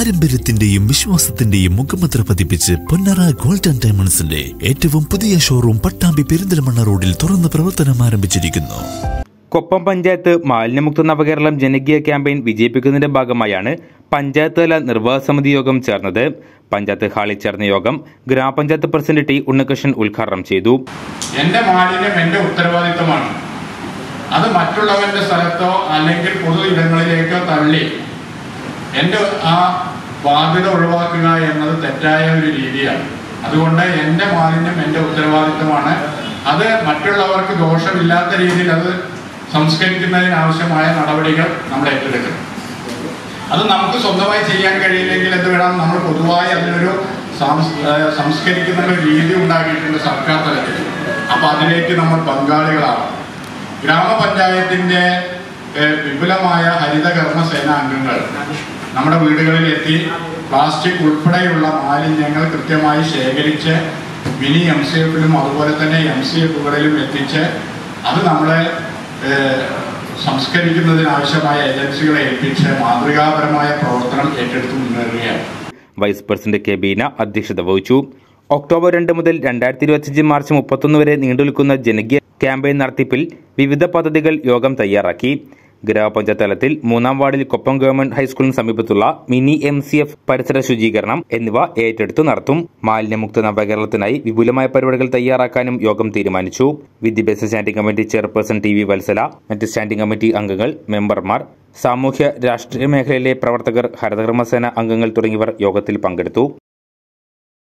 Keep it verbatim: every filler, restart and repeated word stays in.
പാരമ്പര്യത്തിന്റെയും വിശ്വാസത്തിന്റെയും മുഖമുദ്ര പതിപ്പിച്ച് പൊന്നറ ഗോൾഡ് ആൻഡ് ഡയമണ്ട്സിന്റെ ഏറ്റവും പുതിയ ഷോറൂം പട്ടാമ്പി പെരിന്തൽമണ്ണ റോഡിൽ തുറന്ന് പ്രവർത്തനം ആരംഭിച്ചിരിക്കുന്നു. കൊപ്പം പഞ്ചായത്ത് മാലിന്യമുക്ത നവകേരളം ജനകീയ ക്യാമ്പയിൻ വിജയിപ്പിക്കുന്നതിന്റെ ഭാഗമായാണ് പഞ്ചായത്ത് തല നിർവാഹക സമിതി യോഗം ചേർന്നത്. പഞ്ചായത്ത് ഹാളിൽ ചേർന്ന യോഗം ഗ്രാമപഞ്ചായത്ത് പ്രസിഡന്റ് ടി ഉണ്ണികൃഷ്ണൻ ഉദ്ഘാടനം ചെയ്തു. എന്റെ മാലിന്യം എന്റെ ഉത്തരവാദിത്തമാണ്. അത് മറ്റുള്ളവന്റെ സ്ഥലത്തോ അല്ലെങ്കിൽ പൊതു ഇടങ്ങളിലേക്കോ തള്ളി എന്റെ ആ ബാധ്യത ഒഴിവാക്കുക എന്നത് തെറ്റായ ഒരു രീതിയാണ്. അതുകൊണ്ട് എന്റെ മാലിന്യം എന്റെ ഉത്തരവാദിത്തമാണ്. അത് മറ്റുള്ളവർക്ക് ദോഷമില്ലാത്ത രീതിയിൽ അത് സംസ്കരിക്കുന്നതിനാവശ്യമായ നടപടികൾ നമ്മൾ ഏറ്റെടുക്കണം. അത് നമുക്ക് സ്വന്തമായി ചെയ്യാൻ കഴിയില്ലെങ്കിൽ എന്ത് വേണം, നമ്മൾ പൊതുവായി അതിനൊരു സംസ്കരിക്കുന്ന ഒരു രീതി ഉണ്ടാക്കിയിട്ടുണ്ട് സർക്കാർ തലത്തിൽ. അപ്പൊ അതിലേക്ക് നമ്മൾ പങ്കാളികളാവണം. ഗ്രാമപഞ്ചായത്തിന്റെ വിപുലമായ ഹരിത കർമ്മസേന അംഗങ്ങൾ നമ്മുടെ വീടുകളിൽ എത്തി പ്ലാസ്റ്റിക് ഉൾപ്പെടെയുള്ള മാലിന്യങ്ങൾ കൃത്യമായി ശേഖരിച്ച് മിനി എം സി എഫിലും അതുപോലെ തന്നെ എം സി എഫുകളിലും എത്തിച്ച് അത് നമ്മളെ സംസ്കരിക്കുന്നതിനാവശ്യമായ ഏജൻസികളെ ഏൽപ്പിച്ച് മാതൃകാപരമായ പ്രവർത്തനം ഏറ്റെടുത്ത് മുന്നേറുകയാണ്. വൈസ് പ്രസിഡന്റ് കെ ബീന അധ്യക്ഷത വഹിച്ചു. ഒക്ടോബർ രണ്ട് മുതൽ രണ്ടായിരത്തി ഇരുപത്തിയഞ്ച് മാർച്ച് മുപ്പത്തൊന്ന് വരെ നീണ്ടുനിൽക്കുന്ന ജനകീയ ക്യാമ്പയിൻ നടത്തിപ്പിൽ വിവിധ പദ്ധതികൾ യോഗം തയ്യാറാക്കി. ഗ്രാമപഞ്ചായത്ത് തലത്തിൽ മൂന്നാം വാർഡിൽ കൊപ്പം ഗവൺമെന്റ് ഹൈസ്കൂളിന് സമീപത്തുള്ള മിനി എം സി എഫ് പരിസര ശുചീകരണം എന്നിവ ഏറ്റെടുത്തു നടത്തും. മാലിന്യമുക്ത നവകേരളത്തിനായി വിപുലമായ പരിപാടികൾ തയ്യാറാക്കാനും യോഗം തീരുമാനിച്ചു. വിദ്യാഭ്യാസ standing committee chairperson T V Vatsala, മറ്റ് സ്റ്റാൻഡിംഗ് കമ്മിറ്റി അംഗങ്ങൾ, മെമ്പർമാർ, സാമൂഹ്യ രാഷ്ട്രീയ മേഖലയിലെ പ്രവർത്തകർ, ഹരിതകർമ്മസേന അംഗങ്ങൾ തുടങ്ങിയവർ യോഗത്തിൽ പങ്കെടുത്തു.